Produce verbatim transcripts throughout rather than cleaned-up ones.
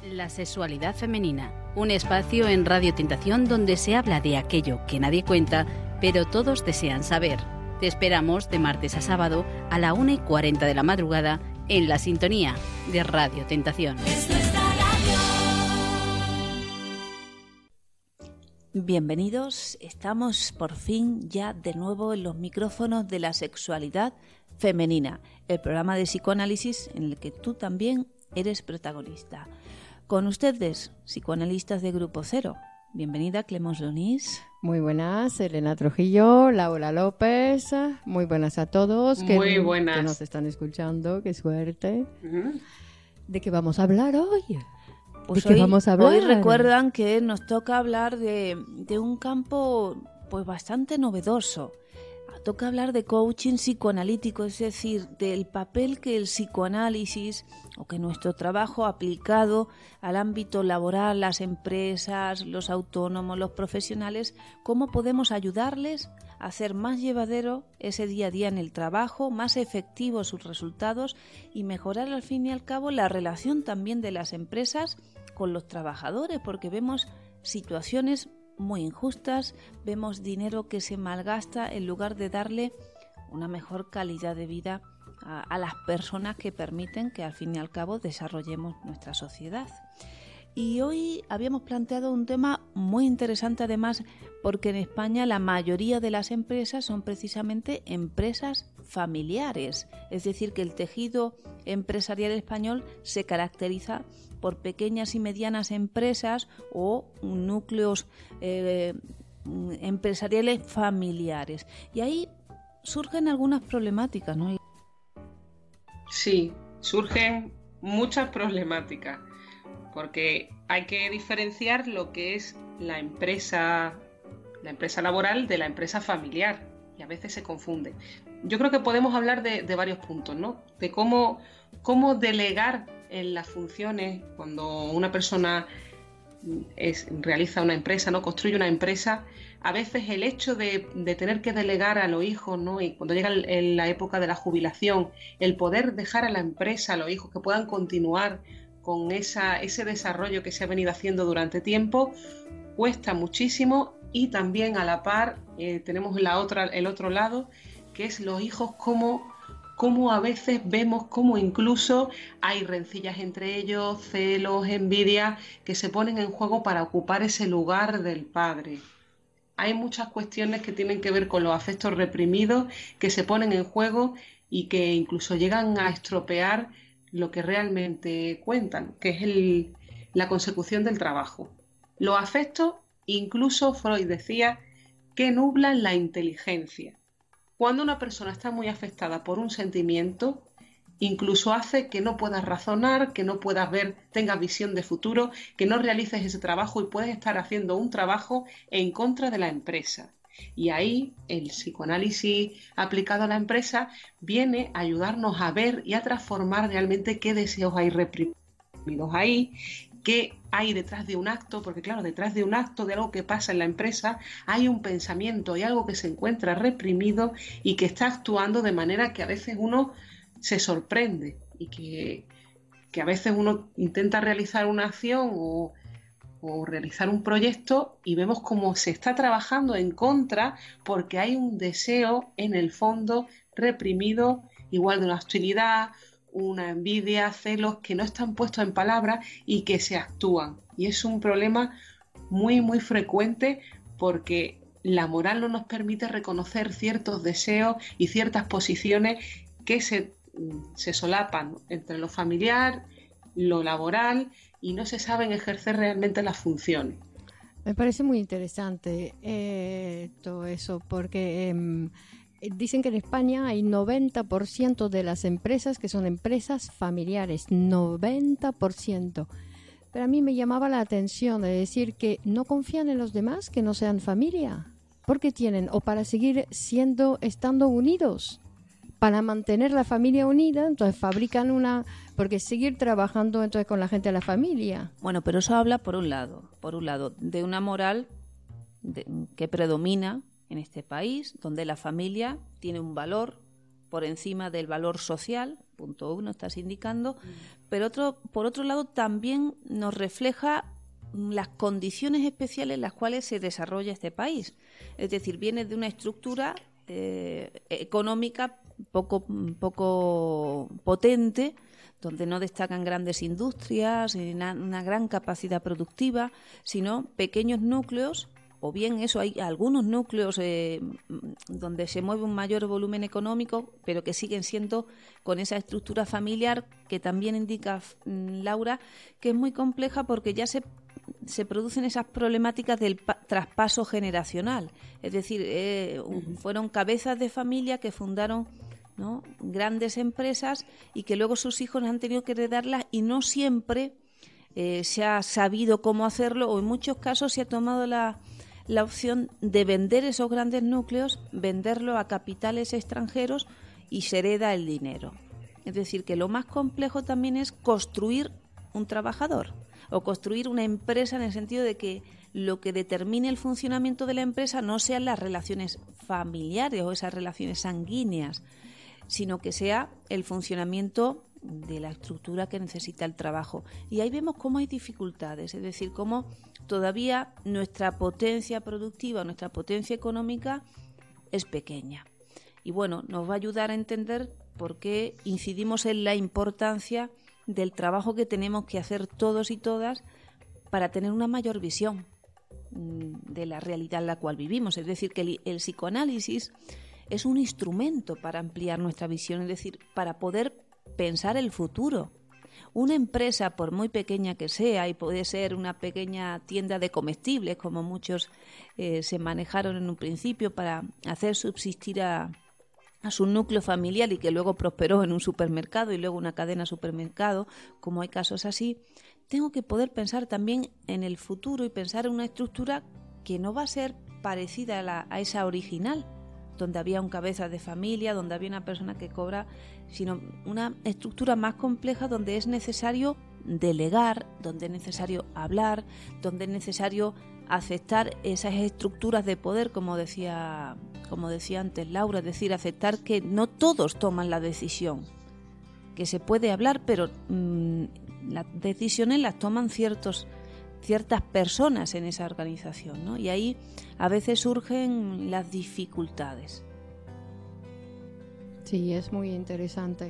La sexualidad femenina, un espacio en Radio Tentación donde se habla de aquello que nadie cuenta, pero todos desean saber. Te esperamos de martes a sábado a la una y cuarenta de la madrugada en la sintonía de Radio Tentación. Bienvenidos, estamos por fin ya de nuevo en los micrófonos de la sexualidad femenina, el programa de psicoanálisis en el que tú también eres protagonista. Con ustedes, psicoanalistas de Grupo Cero. Bienvenida, Clemence Donís. Muy buenas, Elena Trujillo, Laura López. Muy buenas a todos. Muy que, buenas. Que nos están escuchando, qué suerte. Uh-huh. ¿De qué vamos a hablar hoy? Pues ¿De qué hoy, vamos a hablar? Hoy recuerdan que nos toca hablar de, de un campo pues bastante novedoso. Toca hablar de coaching psicoanalítico, es decir, del papel que el psicoanálisis o que nuestro trabajo aplicado al ámbito laboral, las empresas, los autónomos, los profesionales, cómo podemos ayudarles a hacer más llevadero ese día a día en el trabajo, más efectivos sus resultados y mejorar al fin y al cabo la relación también de las empresas con los trabajadores, porque vemos situaciones muy injustas, vemos dinero que se malgasta en lugar de darle una mejor calidad de vida a, a las personas que permiten que al fin y al cabo desarrollemos nuestra sociedad. Y hoy habíamos planteado un tema muy interesante además porque en España la mayoría de las empresas son precisamente empresas familiares, es decir que el tejido empresarial español se caracteriza por pequeñas y medianas empresas o núcleos eh, empresariales familiares. Y ahí surgen algunas problemáticas, ¿no? Sí, surgen muchas problemáticas, porque hay que diferenciar lo que es la empresa, la empresa laboral de la empresa familiar, y a veces se confunde. Yo creo que podemos hablar de, de varios puntos, ¿no? De cómo, cómo delegar en las funciones cuando una persona es, realiza una empresa, ¿no? Construye una empresa. A veces el hecho de, de tener que delegar a los hijos, ¿no? Y cuando llega el, el, la época de la jubilación, el poder dejar a la empresa, a los hijos que puedan continuar con esa, ese desarrollo que se ha venido haciendo durante tiempo, cuesta muchísimo. Y también a la par eh, tenemos la otra, el otro lado, que es los hijos, como cómo a veces vemos cómo incluso hay rencillas entre ellos, celos, envidia, que se ponen en juego para ocupar ese lugar del padre. Hay muchas cuestiones que tienen que ver con los afectos reprimidos que se ponen en juego y que incluso llegan a estropear lo que realmente cuentan, que es el, la consecución del trabajo. Los afectos, incluso Freud decía, que nublan la inteligencia. Cuando una persona está muy afectada por un sentimiento, incluso hace que no puedas razonar, que no puedas ver, tengas visión de futuro, que no realices ese trabajo y puedes estar haciendo un trabajo en contra de la empresa. Y ahí el psicoanálisis aplicado a la empresa viene a ayudarnos a ver y a transformar realmente qué deseos hay reprimidos ahí, qué hay detrás de un acto, porque claro, detrás de un acto, de algo que pasa en la empresa, hay un pensamiento, hay algo que se encuentra reprimido y que está actuando de manera que a veces uno se sorprende y que, que a veces uno intenta realizar una acción o, o realizar un proyecto y vemos cómo se está trabajando en contra porque hay un deseo en el fondo reprimido, igual de una hostilidad, una envidia, celos que no están puestos en palabras y que se actúan. Y es un problema muy, muy frecuente porque la moral no nos permite reconocer ciertos deseos y ciertas posiciones que se, se solapan entre lo familiar, lo laboral y no se saben ejercer realmente las funciones. Me parece muy interesante eh, todo eso porque... Eh, Dicen que en España hay noventa por ciento de las empresas que son empresas familiares, noventa por ciento. Pero a mí me llamaba la atención de decir que no confían en los demás que no sean familia. ¿Por qué tienen? O para seguir siendo, estando unidos. Para mantener la familia unida, entonces fabrican una... Porque seguir trabajando entonces con la gente de la familia. Bueno, pero eso habla por un lado, por un lado, de una moral de, que predomina en este país, donde la familia tiene un valor por encima del valor social, punto uno estás indicando, pero otro, por otro lado también nos refleja las condiciones especiales en las cuales se desarrolla este país. Es decir, viene de una estructura eh, económica poco, poco potente, donde no destacan grandes industrias, una, una gran capacidad productiva, sino pequeños núcleos, o bien eso, hay algunos núcleos eh, donde se mueve un mayor volumen económico, pero que siguen siendo con esa estructura familiar que también indica Laura, que es muy compleja porque ya se se producen esas problemáticas del pa- traspaso generacional. Es decir, eh, un, fueron cabezas de familia que fundaron, ¿no?, grandes empresas y que luego sus hijos han tenido que heredarlas y no siempre eh, se ha sabido cómo hacerlo, o en muchos casos se ha tomado la, la opción de vender esos grandes núcleos, venderlo a capitales extranjeros y se hereda el dinero. Es decir, que lo más complejo también es construir un trabajador o construir una empresa, en el sentido de que lo que determine el funcionamiento de la empresa no sean las relaciones familiares o esas relaciones sanguíneas, sino que sea el funcionamiento de la estructura que necesita el trabajo. Y ahí vemos cómo hay dificultades, es decir, cómo todavía nuestra potencia productiva, nuestra potencia económica es pequeña. Y bueno, nos va a ayudar a entender por qué incidimos en la importancia del trabajo que tenemos que hacer todos y todas para tener una mayor visión de la realidad en la cual vivimos. Es decir, que el, el psicoanálisis es un instrumento para ampliar nuestra visión, es decir, para poder pensar el futuro. Una empresa, por muy pequeña que sea, y puede ser una pequeña tienda de comestibles, como muchos eh, se manejaron en un principio para hacer subsistir a a su núcleo familiar y que luego prosperó en un supermercado y luego una cadena de supermercado, como hay casos así, tengo que poder pensar también en el futuro y pensar en una estructura que no va a ser parecida a, la, a esa original, donde había un cabeza de familia, donde había una persona que cobra, sino una estructura más compleja donde es necesario delegar, donde es necesario hablar, donde es necesario aceptar esas estructuras de poder, como decía, como decía antes Laura, es decir, aceptar que no todos toman la decisión, que se puede hablar, pero mmm, las decisiones las toman ciertos, ciertas personas en esa organización, ¿no? Y ahí a veces surgen las dificultades. Sí, es muy interesante,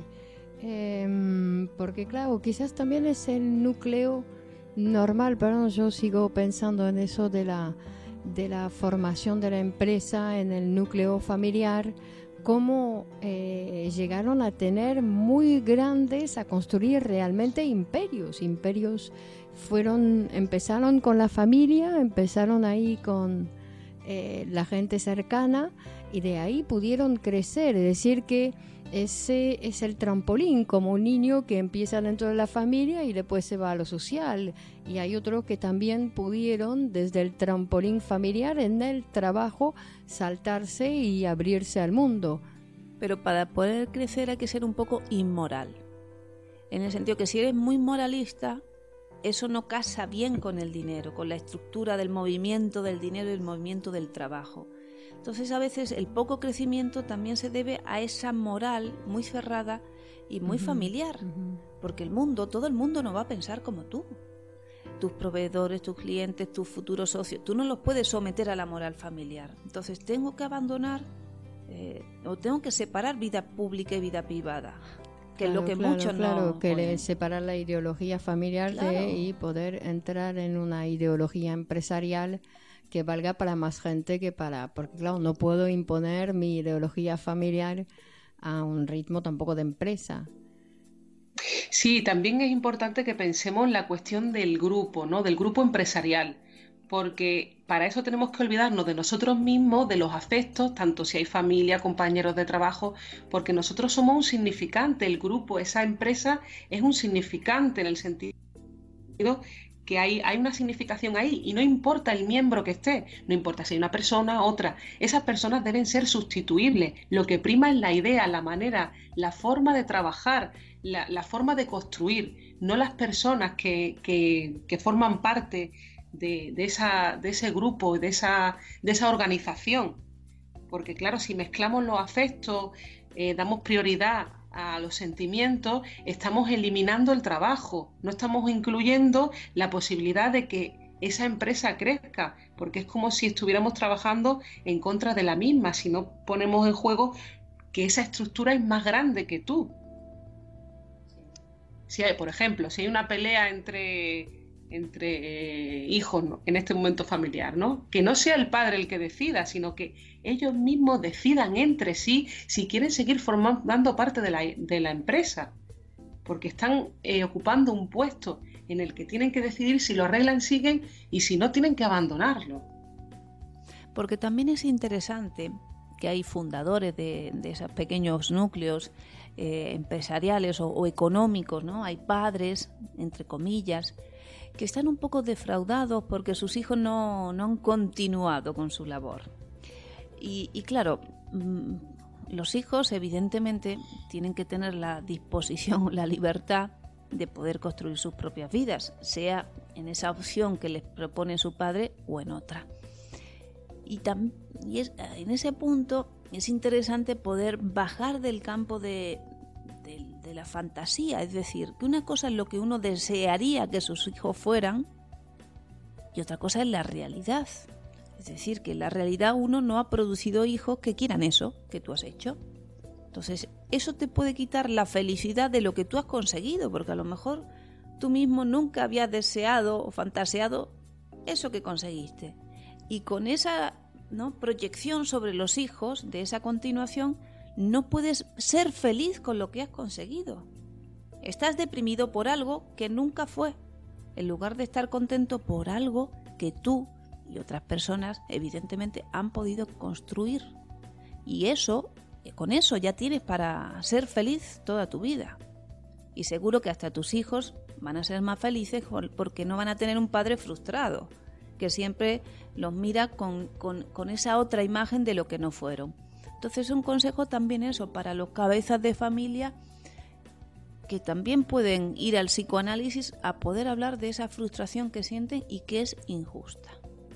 eh, porque claro, quizás también es el núcleo normal, pero yo sigo pensando en eso de la, de la formación de la empresa en el núcleo familiar, cómo eh, llegaron a tener muy grandes, a construir realmente imperios. Imperios fueron, empezaron con la familia, empezaron ahí con eh, la gente cercana y de ahí pudieron crecer, es decir que ese es el trampolín, como un niño que empieza dentro de la familia y después se va a lo social. Y hay otros que también pudieron, desde el trampolín familiar, en el trabajo, saltarse y abrirse al mundo. Pero para poder crecer hay que ser un poco inmoral. En el sentido que si eres muy moralista, eso no casa bien con el dinero, con la estructura del movimiento del dinero y el movimiento del trabajo. Entonces a veces el poco crecimiento también se debe a esa moral muy cerrada y muy uh-huh, familiar, uh-huh. Porque el mundo, todo el mundo no va a pensar como tú. Tus proveedores, tus clientes, tus futuros socios, tú no los puedes someter a la moral familiar. Entonces tengo que abandonar eh, o tengo que separar vida pública y vida privada, que claro, es lo que claro, muchos claro, no que pueden. Separar la ideología familiar claro. de, y poder entrar en una ideología empresarial que valga para más gente que para... Porque claro, no puedo imponer mi ideología familiar a un ritmo tampoco de empresa. Sí, también es importante que pensemos en la cuestión del grupo, ¿no? Del grupo empresarial, porque para eso tenemos que olvidarnos de nosotros mismos, de los afectos, tanto si hay familia, compañeros de trabajo, porque nosotros somos un significante, el grupo, esa empresa es un significante en el sentido que hay, hay una significación ahí y no importa el miembro que esté, no importa si hay una persona o otra, esas personas deben ser sustituibles, lo que prima es la idea, la manera, la forma de trabajar, la, la forma de construir, no las personas que, que, que forman parte de, de, esa, de ese grupo, de esa, de esa organización, porque claro, si mezclamos los afectos, eh, damos prioridad a los sentimientos, estamos eliminando el trabajo, no estamos incluyendo la posibilidad de que esa empresa crezca, porque es como si estuviéramos trabajando en contra de la misma, si no ponemos en juego que esa estructura es más grande que tú. Si hay, por ejemplo, si hay una pelea entre, entre eh, hijos, ¿no?, en este momento familiar, ¿no?, que no sea el padre el que decida, sino que ellos mismos decidan entre sí si quieren seguir formando parte de la, de la empresa, porque están eh, ocupando un puesto en el que tienen que decidir si lo arreglan, siguen, y si no, tienen que abandonarlo. Porque también es interesante que hay fundadores de, de esos pequeños núcleos eh, empresariales o, o económicos, ¿no? Hay padres, entre comillas, que están un poco defraudados porque sus hijos no, no han continuado con su labor. Y, y claro, mmm, los hijos evidentemente tienen que tener la disposición, la libertad de poder construir sus propias vidas, sea en esa opción que les propone su padre o en otra. Y, tam, y es, en ese punto es interesante poder bajar del campo de, de, de la fantasía, es decir, que una cosa es lo que uno desearía que sus hijos fueran y otra cosa es la realidad. Es decir, que en la realidad uno no ha producido hijos que quieran eso que tú has hecho. Entonces, eso te puede quitar la felicidad de lo que tú has conseguido, porque a lo mejor tú mismo nunca habías deseado o fantaseado eso que conseguiste. Y con esa, ¿no?, proyección sobre los hijos, de esa continuación, no puedes ser feliz con lo que has conseguido. Estás deprimido por algo que nunca fue, en lugar de estar contento por algo que tú y otras personas, evidentemente, han podido construir. Y eso, con eso ya tienes para ser feliz toda tu vida. Y seguro que hasta tus hijos van a ser más felices porque no van a tener un padre frustrado, que siempre los mira con, con, con esa otra imagen de lo que no fueron. Entonces, un consejo también eso para los cabezas de familia que también pueden ir al psicoanálisis a poder hablar de esa frustración que sienten y que es injusta.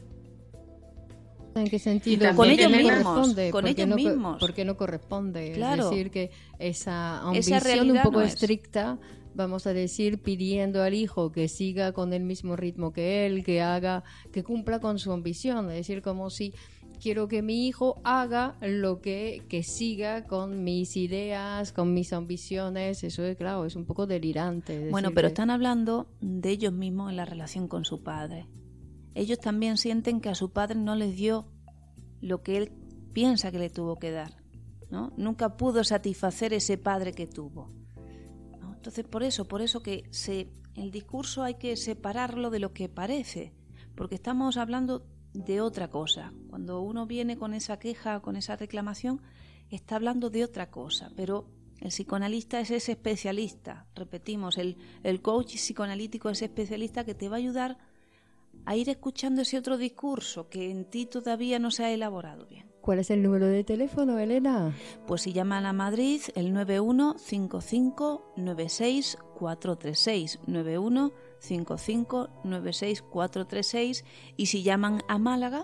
¿En qué sentido? Con ellos no mismos, con ellos no, mismos. Porque no corresponde. Claro. Es decir, que esa ambición esa un poco no estricta, vamos a decir, pidiendo al hijo que siga con el mismo ritmo que él, que haga, que cumpla con su ambición. Es decir, como si quiero que mi hijo haga lo que, que siga con mis ideas, con mis ambiciones. Eso es, claro, es un poco delirante. Bueno, pero que... están hablando de ellos mismos en la relación con su padre. Ellos también sienten que a su padre no les dio lo que él piensa que le tuvo que dar, ¿no? Nunca pudo satisfacer ese padre que tuvo, ¿no? Entonces, por eso, por eso que se, el discurso hay que separarlo de lo que parece, porque estamos hablando de otra cosa. Cuando uno viene con esa queja, con esa reclamación, está hablando de otra cosa, pero el psicoanalista es ese especialista, repetimos, el, el coach psicoanalítico es ese especialista que te va a ayudar a ir escuchando ese otro discurso que en ti todavía no se ha elaborado bien. ¿Cuál es el número de teléfono, Elena? Pues si llaman a Madrid, el nueve uno cinco cinco nueve seis cuatro tres seis, nueve uno cinco cinco nueve seis cuatro tres seis, y si llaman a Málaga,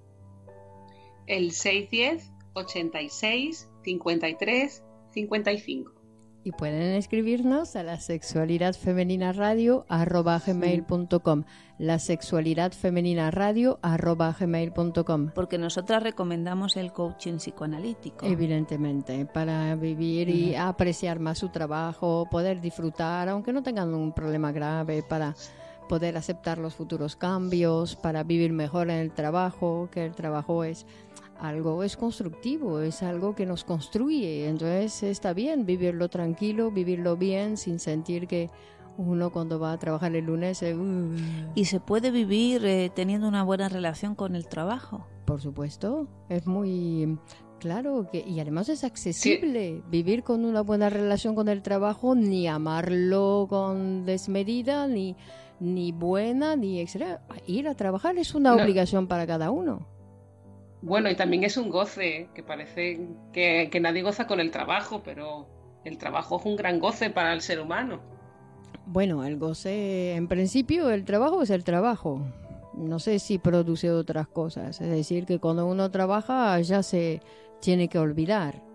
el seis uno cero ochenta y seis cincuenta y tres cincuenta y cinco. Y pueden escribirnos a la sexualidad femenina radio arroba gmail punto com, la sexualidad femenina radio arroba gmail punto com. Porque nosotras recomendamos el coaching psicoanalítico. Evidentemente, para vivir y uh-huh. apreciar más su trabajo, poder disfrutar, aunque no tengan un problema grave, para poder aceptar los futuros cambios, para vivir mejor en el trabajo, que el trabajo es... algo es constructivo, es algo que nos construye, entonces está bien vivirlo tranquilo, vivirlo bien, sin sentir que uno cuando va a trabajar el lunes... Eh, uh. ¿Y se puede vivir eh, teniendo una buena relación con el trabajo? Por supuesto, es muy... Claro, que y además es accesible, sí. Vivir con una buena relación con el trabajo, ni amarlo con desmedida, ni, ni buena, ni etcétera. Ir a trabajar es una no. obligación para cada uno. Bueno, y también es un goce, que parece que, que nadie goza con el trabajo, pero el trabajo es un gran goce para el ser humano. Bueno, el goce, en principio, el trabajo es el trabajo. No sé si produce otras cosas. Es decir, que cuando uno trabaja ya se tiene que olvidar.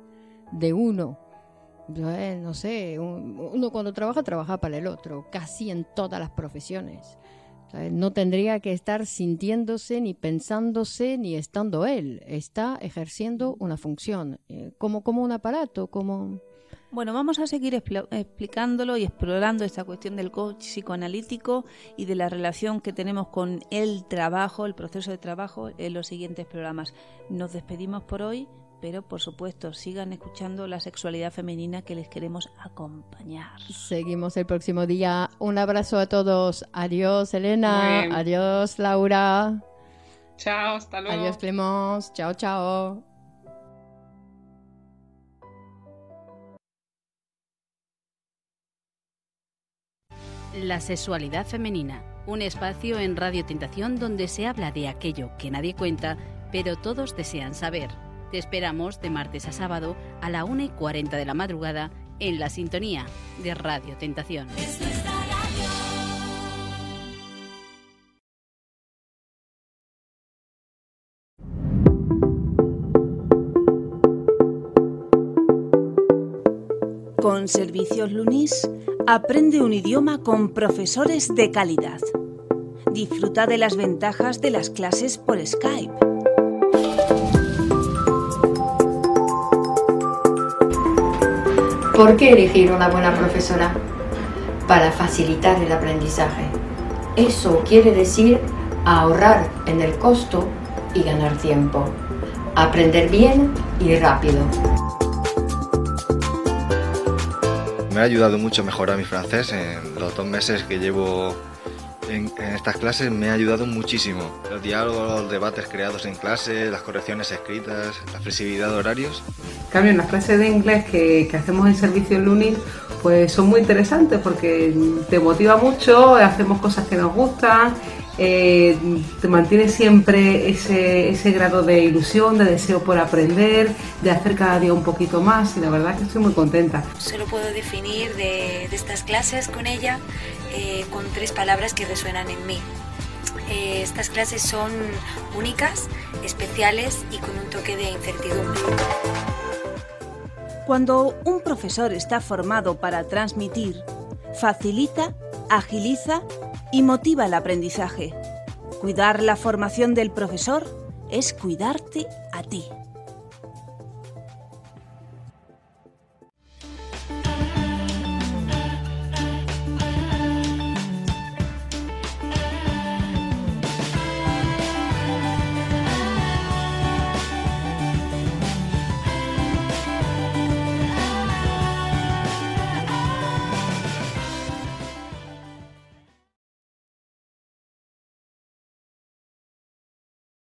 de uno. No sé, uno cuando trabaja, trabaja para el otro, casi en todas las profesiones. No tendría que estar sintiéndose, ni pensándose, ni estando él. Está ejerciendo una función, como, como un aparato, como... Bueno, vamos a seguir expl- explicándolo y explorando esta cuestión del coach psicoanalítico y de la relación que tenemos con el trabajo, el proceso de trabajo, en los siguientes programas. Nos despedimos por hoy, pero por supuesto sigan escuchando La Sexualidad Femenina, que les queremos acompañar. Seguimos el próximo día. Un abrazo a todos. Adiós, Elena. Adiós, Laura. Chao, hasta luego. Adiós, Clemence. Chao, chao. La Sexualidad Femenina, un espacio en Radio Tentación donde se habla de aquello que nadie cuenta, pero todos desean saber. Te esperamos de martes a sábado a la una y cuarenta de la madrugada en la sintonía de Radio Tentación. Con Servicios Lunis, aprende un idioma con profesores de calidad. Disfruta de las ventajas de las clases por Skype. ¿Por qué elegir una buena profesora? Para facilitar el aprendizaje. Eso quiere decir ahorrar en el costo y ganar tiempo. Aprender bien y rápido. Me ha ayudado mucho a mejorar mi francés en los dos meses que llevo en, en estas clases. Me ha ayudado muchísimo. Los diálogos, los debates creados en clase, las correcciones escritas, la flexibilidad de horarios. En cambio, en las clases de inglés que, que hacemos en Servicios Lunis, pues son muy interesantes porque te motiva mucho, hacemos cosas que nos gustan, eh, te mantiene siempre ese, ese grado de ilusión, de deseo por aprender, de hacer cada día un poquito más, y la verdad que estoy muy contenta. Solo puedo definir de, de estas clases con ella eh, con tres palabras que resuenan en mí. Eh, estas clases son únicas, especiales y con un toque de incertidumbre. Cuando un profesor está formado para transmitir, facilita, agiliza y motiva el aprendizaje. Cuidar la formación del profesor es cuidarte a ti.